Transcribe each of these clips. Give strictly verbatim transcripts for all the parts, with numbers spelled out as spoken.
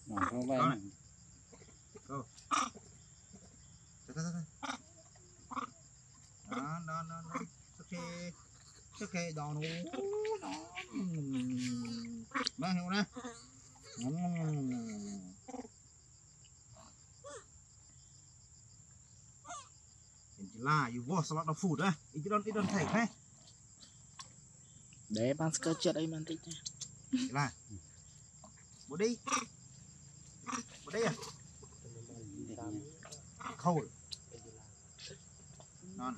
Có này. Go. Đó, đó, đó, đó. Okay. Okay, đó nó. Nó hiểu nè. Là you watch a lot of food á. It don't it don't take hè. Để bán cơ chết đây mình thích nha. Là. Bố đi. Bố đi à. Cold. Non.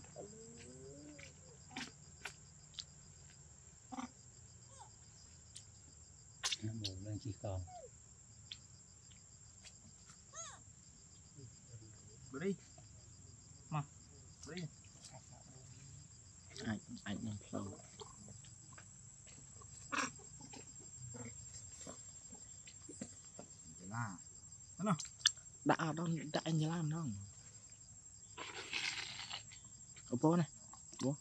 Một lần chỉ còn. Bố đi. Mà. Bố đi. Anh anh làm flow. Là. Thế nào? Đã đó đã anh làm nó. Ở bố này. Bố.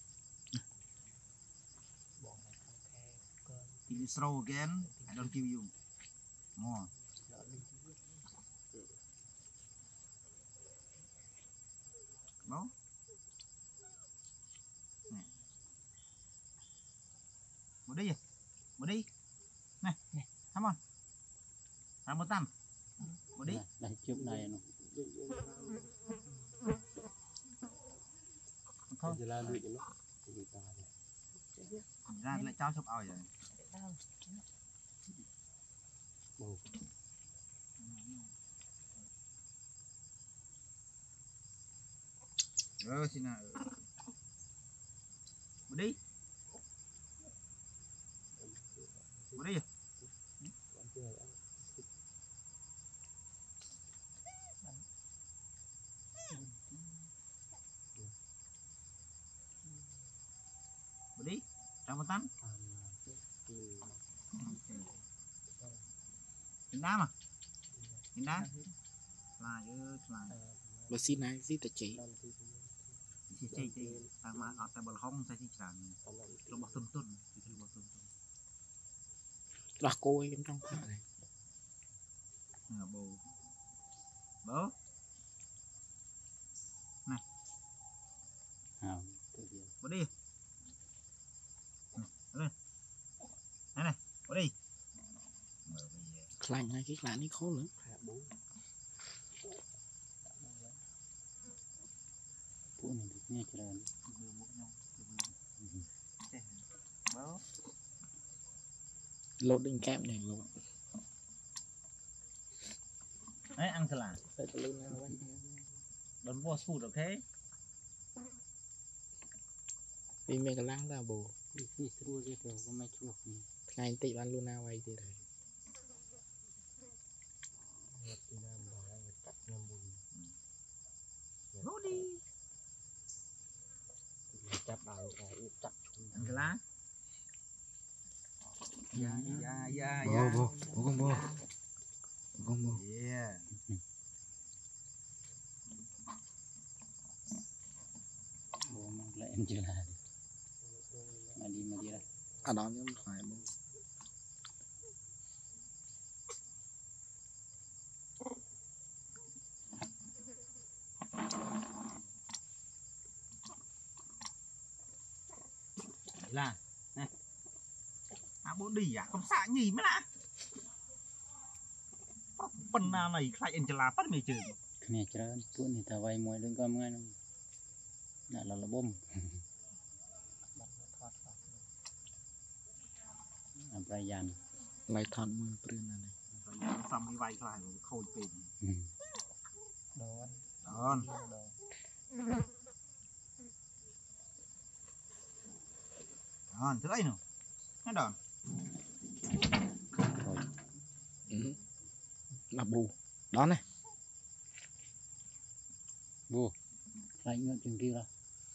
If you throw again, I don't give you more. Bố. Nè. Bố đi. Bố đi. Này, này, come on. Làm một tăm. Bố đi. Đây trước này nó. Không. Giờ la lụi nó. Ra lại trao chụp ỏi rồi. Bồ. Ờ, Sina. Bố đi. Bố đi. Bố đi. Ra một tắm. Nhìn đá mà. Nhìn đá. Là chứ là. Và xin này gì ta chỉ. Chị chị chị. Sang mà ở tại bờ hông sẽ chỉ chẳng. Nó bỏ tuần tuần. Chỉ thấy bỏ tuần tuần. Là cô ấy trong cái này. Nè bố. Bố. Này. À, Bố đi. Lên. Này này, bố đi. Lạnh này cái lạnh này khó lắm. bữa này được nghe cho lên. Bố. Lột đinh kẹp này luôn. Đấy, ăn thật là. Phải tự lên nào anh. Don't waste food, okay? Vì mình có lăng ra bồ. Khi xưa cái kiểu có mấy chuột này. Ngày tị bán luôn nào vậy thì đấy. Bố đi. Chặt đào chặt Ăn cái lá. Dạ, dạ, dạ, Bồ, dạ. bồ, bồ con bồ. Bồ con bồ. Yeah. Bố mang lại em chưa là. Mà đi mà đi đây. À đó nhưng phải bồ. Là này. À bố đi à, không xạ nhì mới lạ. Phần nào này khai anh là bắt mày chửi. Cái này cho bữa này ta vay muối đừng con ngay đâu. Đã là là bom. À Brian. Lại thon mưa prươn này. Rồi xong đi vay khai khôi pin. đòn Đòn. Đòn, thứ ấy nào. Cái đòn. Ừ. Là bù. Đó này. Bù. Lại ngựa chừng kia ra.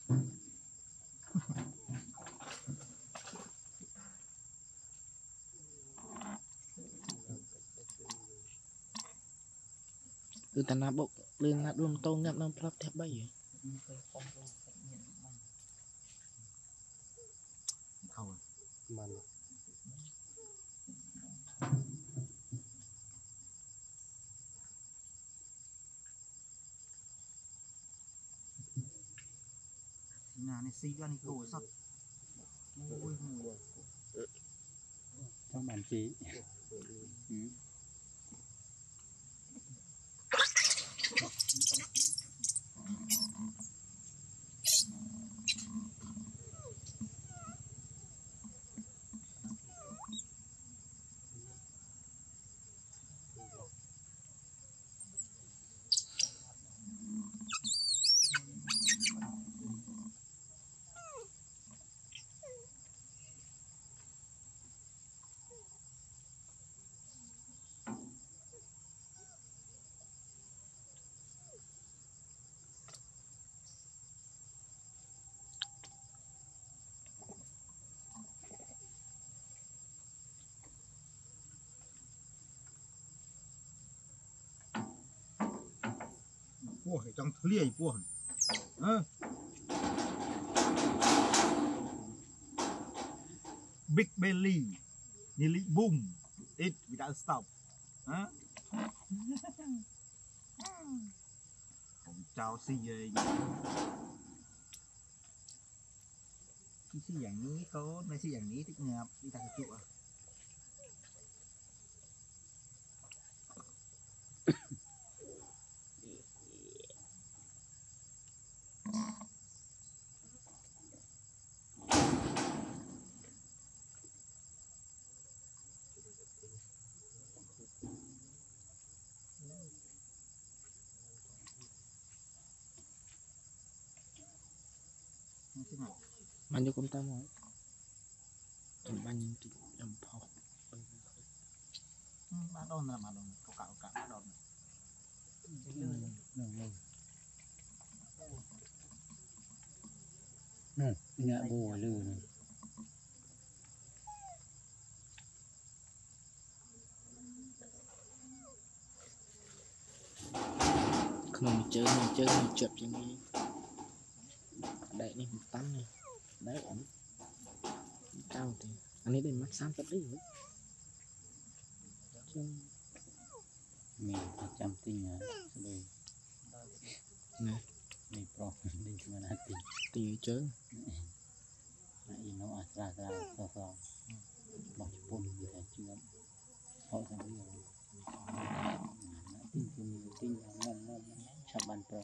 Từ tận là bộ lên là đuông tô ngập nó plop thép bay vậy. Không. mà này xì ra này cổ sắt ôi mùi trong bản chí ừ. Ủa, trong liề của ờ. Big belly nearly boom it without stop hả không chào xì gì cái xì dạngนี้cóในxìอย่างนี้ที่เงียบที่ตาจุอ่ะมันอยู่คนตาหมอจนบ้านยังติดยำพอบ้านโดนนะมาโดนเก่าๆบ้านโดน nè nhà bùa lư này ក្នុងជើងជើងជាប់ជាងនេះដែកនេះមិនតាន់ទេដែកអត់កៅទេអានេះដូចមកសាមសិបនេះជើង mình phải chăm tin à đây nè mình pro đi mà nát tin ទីជើង này nó à ra ra so so bỏ chụp thì phải chưa họ thằng đi rồi tin thì mình tin là ngon ngon chăm bàn pro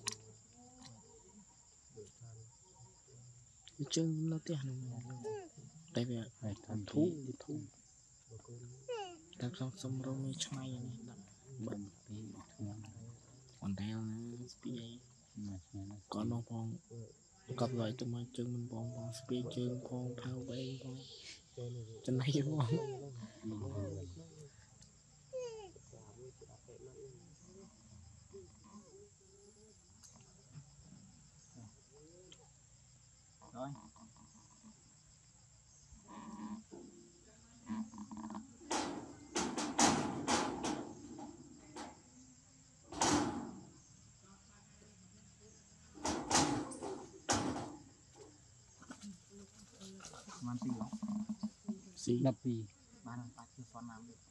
ជើងនៅផ្ទះនោះតែវា phải thằng ធូ thú ធូតែក្នុងសំរុំនេះឆ្នៃនេះដាក់បិទ đi thua អនដែលណាស្ពីអី mà nó ក៏នោះផងកប់ឲ្យទៅមកជើងមិនបងផងស្ពីជើងផងផៅវែងផងចំណៃផង rồi man ti xí đập đi ba năm ta chưa xoắn nám được